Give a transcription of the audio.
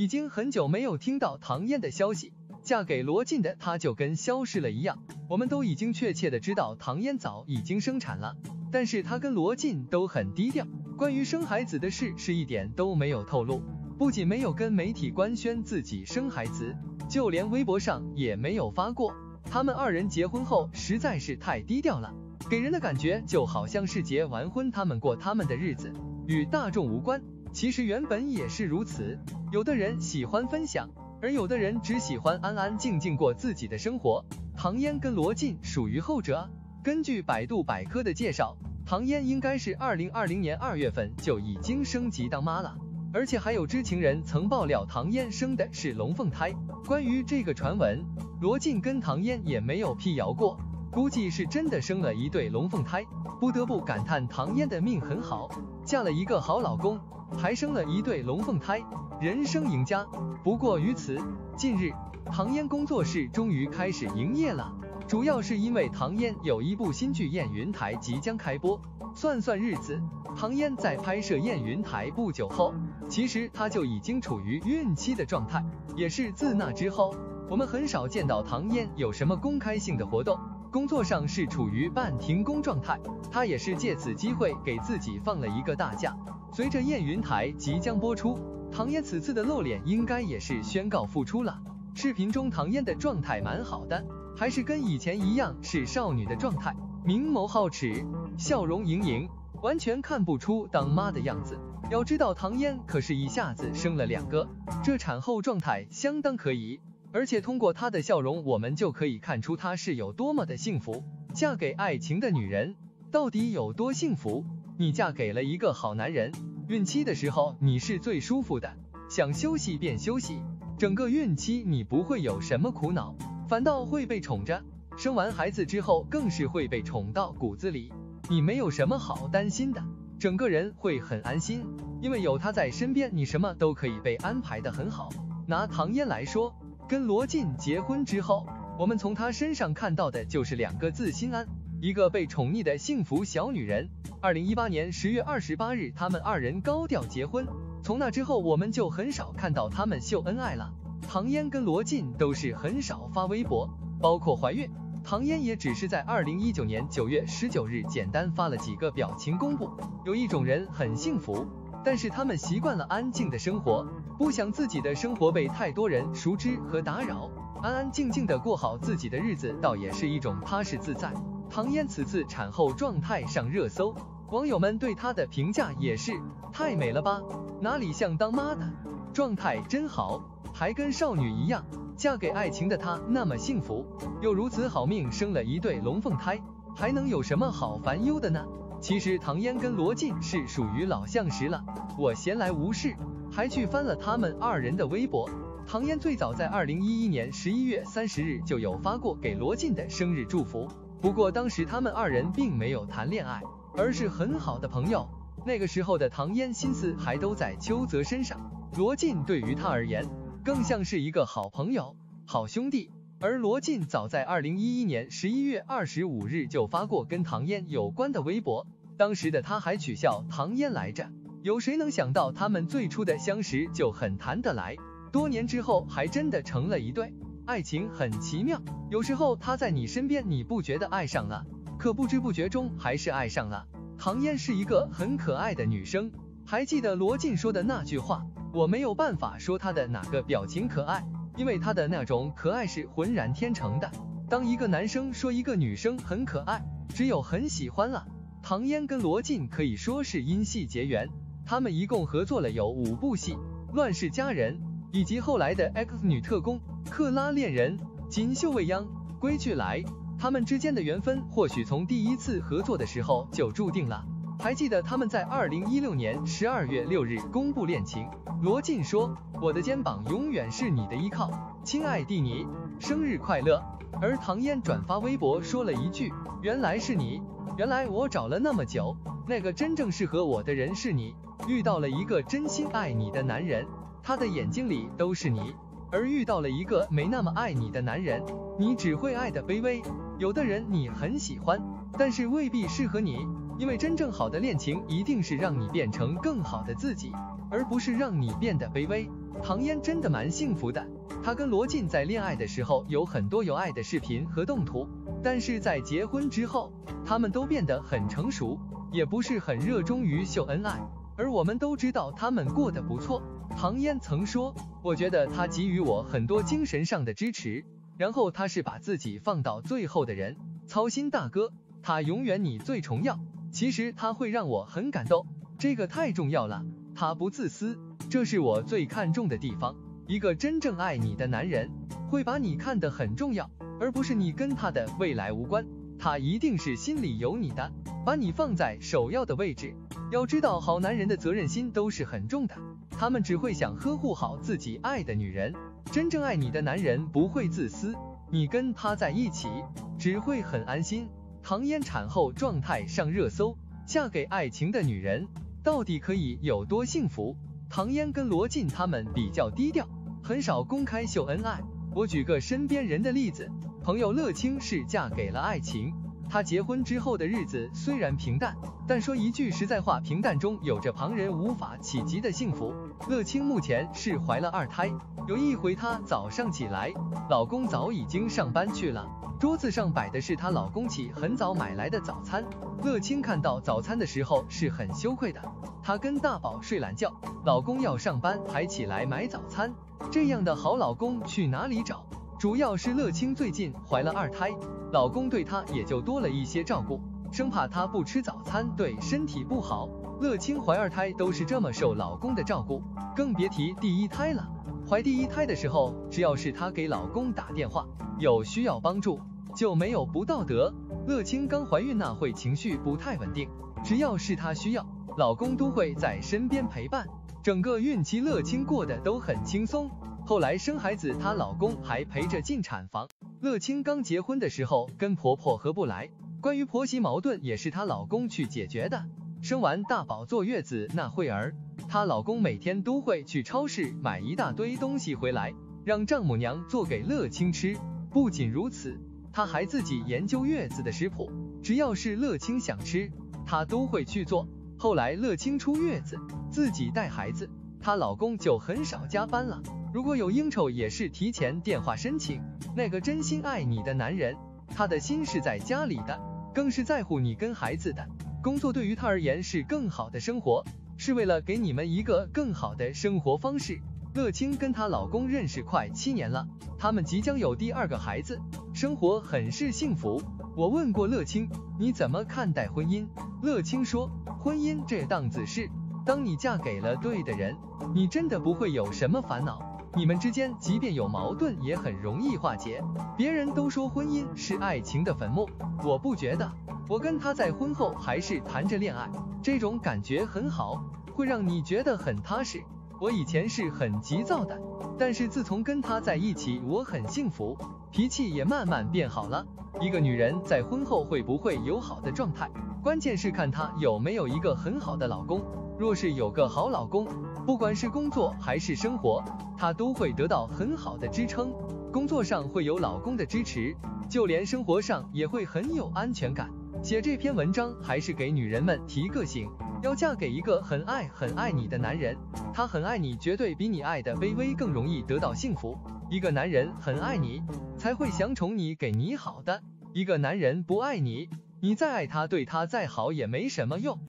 已经很久没有听到唐嫣的消息，嫁给罗晋的她就跟消失了一样。我们都已经确切的知道唐嫣早已经生产了，但是她跟罗晋都很低调，关于生孩子的事是一点都没有透露，不仅没有跟媒体官宣自己生孩子，就连微博上也没有发过。他们二人结婚后实在是太低调了，给人的感觉就好像是结完婚他们过他们的日子，与大众无关。其实原本也是如此，有的人喜欢分享，而有的人只喜欢安安静静过自己的生活。唐嫣跟罗晋属于后者。根据百度百科的介绍，唐嫣应该是2020年2月份就已经升级当妈了，而且还有知情人曾爆料唐嫣生的是龙凤胎。关于这个传闻，罗晋跟唐嫣也没有辟谣过，估计是真的生了一对龙凤胎。不得不感叹唐嫣的命很好，嫁了一个好老公，还生了一对龙凤胎，人生赢家。不过于此，近日唐嫣工作室终于开始营业了，主要是因为唐嫣有一部新剧《燕云台》即将开播。算算日子，唐嫣在拍摄《燕云台》不久后，其实她就已经处于孕期的状态，也是自那之后，我们很少见到唐嫣有什么公开性的活动，工作上是处于半停工状态。她也是借此机会给自己放了一个大假。随着《燕云台》即将播出，唐嫣此次的露脸应该也是宣告复出了。视频中唐嫣的状态蛮好的，还是跟以前一样是少女的状态，明眸皓齿，笑容盈盈，完全看不出当妈的样子。要知道唐嫣可是一下子生了2个，这产后状态相当可以，而且通过她的笑容我们就可以看出她是有多么的幸福。嫁给爱情的女人到底有多幸福？你嫁给了一个好男人，孕期的时候你是最舒服的，想休息便休息，整个孕期你不会有什么苦恼，反倒会被宠着。生完孩子之后更是会被宠到骨子里，你没有什么好担心的，整个人会很安心，因为有他在身边，你什么都可以被安排得很好。拿唐嫣来说，跟罗晋结婚之后，我们从她身上看到的就是2个字：心安，一个被宠溺的幸福小女人。2018年10月28日，他们2人高调结婚，从那之后我们就很少看到他们秀恩爱了。唐嫣跟罗晋都是很少发微博，包括怀孕，唐嫣也只是在2019年9月19日简单发了几个表情公布。有一种人很幸福，但是他们习惯了安静的生活，不想自己的生活被太多人熟知和打扰，安安静静的过好自己的日子，倒也是一种踏实自在。唐嫣此次产后状态上热搜，网友们对她的评价也是太美了吧，哪里像当妈的，状态真好，还跟少女一样。嫁给爱情的她那么幸福，又如此好命生了一对龙凤胎，还能有什么好烦忧的呢？其实唐嫣跟罗晋是属于老相识了，我闲来无事还去翻了他们2人的微博。唐嫣最早在2011年11月30日就有发过给罗晋的生日祝福，不过当时他们2人并没有谈恋爱，而是很好的朋友。那个时候的唐嫣心思还都在邱泽身上，罗晋对于她而言更像是一个好朋友、好兄弟。而罗晋早在2011年11月25日就发过跟唐嫣有关的微博，当时的他还取笑唐嫣来着。有谁能想到他们最初的相识就很谈得来，多年之后还真的成了一对。爱情很奇妙，有时候他在你身边你不觉得爱上了，可不知不觉中还是爱上了。唐嫣是一个很可爱的女生，还记得罗晋说的那句话，我没有办法说她的哪个表情可爱，因为她的那种可爱是浑然天成的。当一个男生说一个女生很可爱，只有很喜欢了。唐嫣跟罗晋可以说是因戏结缘，他们一共合作了有5部戏，乱世佳人，以及后来的 X 女特工、克拉恋人、锦绣未央、归去来。他们之间的缘分或许从第一次合作的时候就注定了。还记得他们在2016年12月6日公布恋情，罗晋说，我的肩膀永远是你的依靠，亲爱的你，生日快乐。而唐嫣转发微博说了一句，原来是你，原来我找了那么久，那个真正适合我的人是你，遇到了一个真心爱你的男人，他的眼睛里都是你，而遇到了一个没那么爱你的男人，你只会爱的卑微。有的人你很喜欢，但是未必适合你， 因为真正好的恋情一定是让你变成更好的自己，而不是让你变得卑微。唐嫣真的蛮幸福的，她跟罗晋在恋爱的时候有很多有爱的视频和动图，但是在结婚之后，他们都变得很成熟，也不是很热衷于秀恩爱，而我们都知道他们过得不错。唐嫣曾说，我觉得他给予我很多精神上的支持，然后他是把自己放到最后的人，操心大哥，他永远你最重要。其实他会让我很感动，这个太重要了，他不自私，这是我最看重的地方。一个真正爱你的男人，会把你看得很重要，而不是你跟他的未来无关，他一定是心里有你的，把你放在首要的位置。要知道，好男人的责任心都是很重的，他们只会想呵护好自己爱的女人。真正爱你的男人不会自私，你跟他在一起只会很安心。唐嫣产后状态上热搜，嫁给爱情的女人到底可以有多幸福？唐嫣跟罗晋他们比较低调，很少公开秀恩爱。我举个身边人的例子，朋友乐清是嫁给了爱情，她结婚之后的日子虽然平淡，但说一句实在话，平淡中有着旁人无法企及的幸福。乐清目前是怀了2胎，有一回她早上起来，老公早已经上班去了，桌子上摆的是她老公起很早买来的早餐。乐清看到早餐的时候是很羞愧的，她跟大宝睡懒觉，老公要上班还起来买早餐，这样的好老公去哪里找？主要是乐清最近怀了2胎，老公对她也就多了一些照顾，生怕她不吃早餐对身体不好。乐清怀2胎都是这么受老公的照顾，更别提第1胎了。怀第1胎的时候，只要是她给老公打电话，有需要帮助，就没有不道德。乐清刚怀孕那会情绪不太稳定，只要是她需要，老公都会在身边陪伴。整个孕期乐清过得都很轻松，后来生孩子她老公还陪着进产房。乐清刚结婚的时候跟婆婆合不来，关于婆媳矛盾也是她老公去解决的。生完大宝坐月子那会儿，她老公每天都会去超市买一大堆东西回来，让丈母娘做给乐清吃。不仅如此，他还自己研究月子的食谱，只要是乐清想吃，他都会去做。后来乐清出月子，自己带孩子，她老公就很少加班了，如果有应酬也是提前电话申请。那个真心爱你的男人，他的心是在家里的，更是在乎你跟孩子的。工作对于他而言是更好的生活，是为了给你们一个更好的生活方式。乐清跟她老公认识快7年了，他们即将有第2个孩子，生活很是幸福。我问过乐清，你怎么看待婚姻？乐清说，婚姻这档子事，当你嫁给了对的人，你真的不会有什么烦恼，你们之间即便有矛盾也很容易化解。别人都说婚姻是爱情的坟墓，我不觉得，我跟他在婚后还是谈着恋爱，这种感觉很好，会让你觉得很踏实。我以前是很急躁的，但是自从跟他在一起，我很幸福，脾气也慢慢变好了。一个女人在婚后会不会有好的状态，关键是看她有没有一个很好的老公。若是有个好老公，不管是工作还是生活，她都会得到很好的支撑。工作上会有老公的支持，就连生活上也会很有安全感。写这篇文章还是给女人们提个醒，要嫁给一个很爱你的男人，他很爱你，绝对比你爱的卑微更容易得到幸福。一个男人很爱你，才会想宠你，给你好的。一个男人不爱你，你再爱他，对他再好也没什么用。